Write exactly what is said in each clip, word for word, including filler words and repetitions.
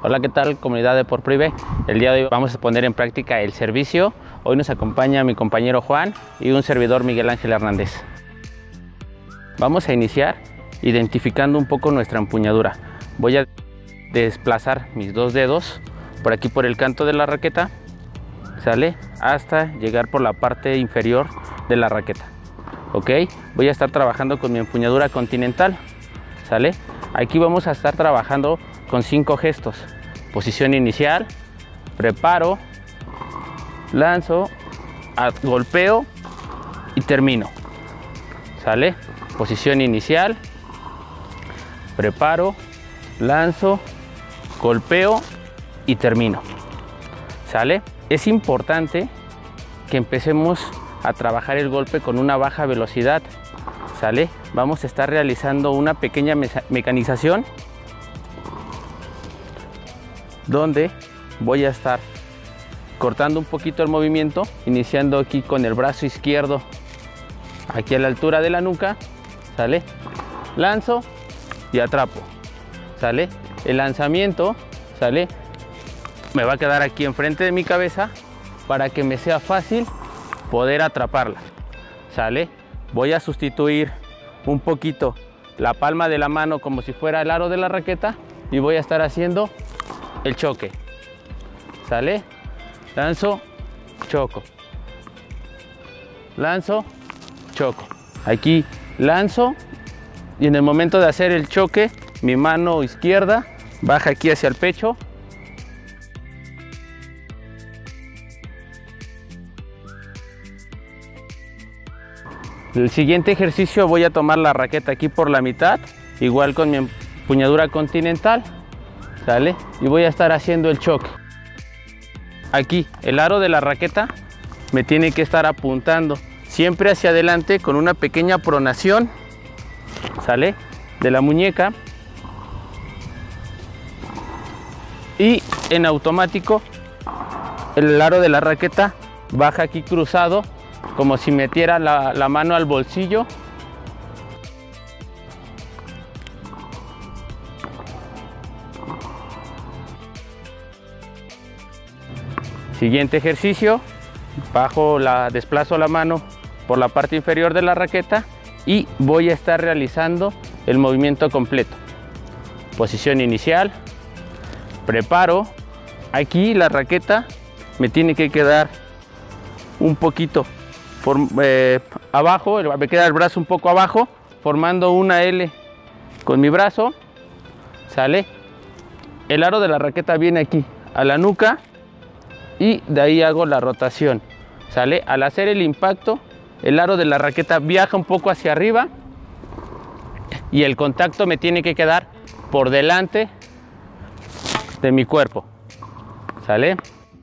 Hola, ¿qué tal, comunidad de Por Privé? El día de hoy vamos a poner en práctica el servicio. Hoy nos acompaña mi compañero Juan y un servidor, Miguel Ángel Hernández. Vamos a iniciar identificando un poco nuestra empuñadura. Voy a desplazar mis dos dedos por aquí por el canto de la raqueta, ¿sale? Hasta llegar por la parte inferior de la raqueta. ¿Ok? Voy a estar trabajando con mi empuñadura continental, ¿sale? Aquí vamos a estar trabajando con cinco gestos: posición inicial, preparo, lanzo, golpeo y termino. ¿Sale? Posición inicial, preparo, lanzo, golpeo y termino. ¿Sale? Es importante que empecemos a trabajar el golpe con una baja velocidad. ¿Sale? Vamos a estar realizando una pequeña mecanización donde voy a estar cortando un poquito el movimiento, iniciando aquí con el brazo izquierdo aquí a la altura de la nuca, ¿sale? Lanzo y atrapo, ¿sale? El lanzamiento, ¿sale? Me va a quedar aquí enfrente de mi cabeza para que me sea fácil poder atraparla, ¿sale? Voy a sustituir un poquito la palma de la mano como si fuera el aro de la raqueta y voy a estar haciendo el choque, ¿sale? Lanzo, choco, lanzo, choco. Aquí lanzo y en el momento de hacer el choque mi mano izquierda baja aquí hacia el pecho. El siguiente ejercicio voy a tomar la raqueta aquí por la mitad, igual con mi empuñadura continental, ¿sale? Y voy a estar haciendo el choque. Aquí el aro de la raqueta me tiene que estar apuntando siempre hacia adelante con una pequeña pronación, ¿sale? De la muñeca. Y en automático el aro de la raqueta baja aquí cruzado, como si metiera la, la mano al bolsillo. Siguiente ejercicio, bajo la, desplazo la mano por la parte inferior de la raqueta y voy a estar realizando el movimiento completo. Posición inicial, preparo. Aquí la raqueta me tiene que quedar un poquito Por, eh, abajo, me queda el brazo un poco abajo, formando una L con mi brazo, ¿sale? El aro de la raqueta viene aquí a la nuca y de ahí hago la rotación, ¿sale? Al hacer el impacto, el aro de la raqueta viaja un poco hacia arriba y el contacto me tiene que quedar por delante de mi cuerpo, ¿sale?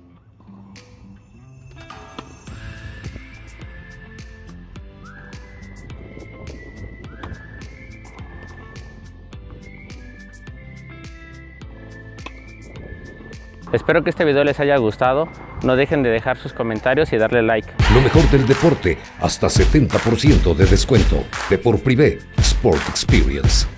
Espero que este video les haya gustado. No dejen de dejar sus comentarios y darle like. Lo mejor del deporte, hasta setenta por ciento de descuento. De Por Privé Sport Experience.